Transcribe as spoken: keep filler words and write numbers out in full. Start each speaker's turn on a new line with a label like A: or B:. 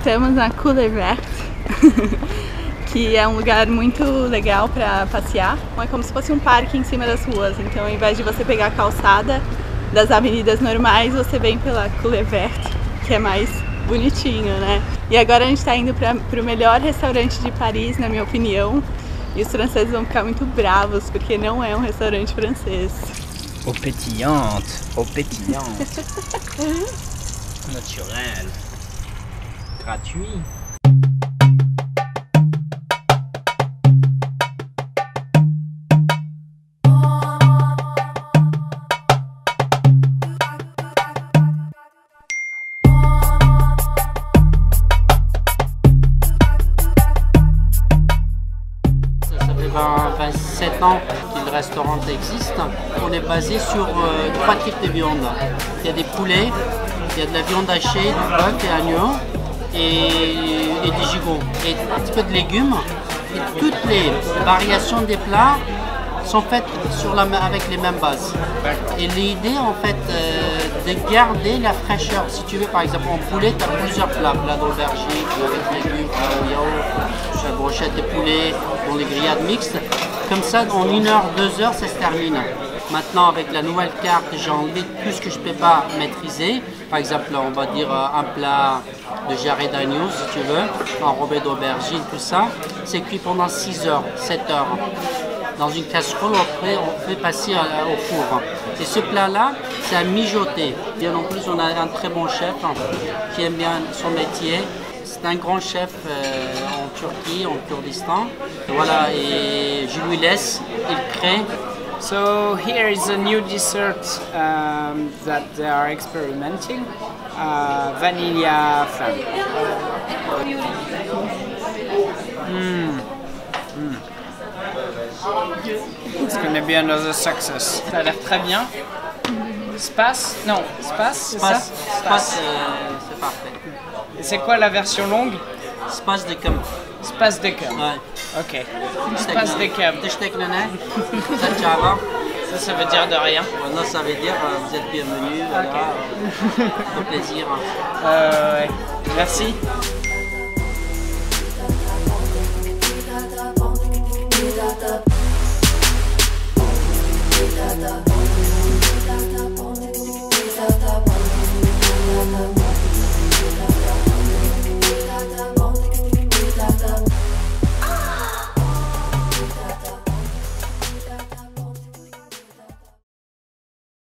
A: estamos na Coulée Verte, que é um lugar muito legal para passear. É como se fosse um parque em cima das ruas, então ao invés de você pegar a calçada das avenidas normais, você vem pela Coulée Verte, que é mais bonitinho, né? E agora a gente está indo para o melhor restaurante de Paris, na minha opinião, e os franceses vão ficar muito bravos, porque não é um restaurante francês.
B: Eau pétillante, eau pétillante, naturel, gratuit. vingt-sept ans que le restaurant existe. On est basé sur euh, trois types de viande. Il y a des poulets, il y a de la viande hachée, du bœuf et agneau et, et des gigots. Et un petit peu de légumes. Et toutes les variations des plats sont faites sur la, avec les mêmes bases. Et l'idée en fait euh, de garder la fraîcheur. Si tu veux par exemple en poulet, tu as plusieurs plats. Plat d'aubergine, avec légumes, plat au yaourt, la brochette de poulet, dans les grillades mixtes. Comme ça, en une heure, deux heures, ça se termine. Maintenant, avec la nouvelle carte, j'ai enlevé tout ce que je ne peux pas maîtriser. Par exemple, on va dire un plat de jarret d'agneau, si tu veux, enrobé d'aubergine, tout ça. C'est cuit pendant six heures, sept heures. Dans une casserole, après, on fait passer au four. Et ce plat-là, c'est à mijoter. Bien en plus, on a un très bon chef qui aime bien son métier. C'est un grand chef euh, en Turquie, en Kurdistan. Et voilà, et je lui laisse, il crée.
C: So here is a new dessert um, that they are experimenting, uh, vanilla flan. Mm. Mm. It's gonna be another success. Ça a l'air très bien. Space? Non, Space, c'est ça?
B: Space, euh, c'est parfait.
C: Et c'est quoi la version longue?
B: Space de cum.
C: Space de cum.
B: Ouais.
C: Ok. Space de cum. Ça, ça veut dire de rien.
B: Non, ça veut dire euh, vous êtes bienvenus. Voilà.
C: Okay.
B: Au plaisir.
C: Euh, ouais. Merci.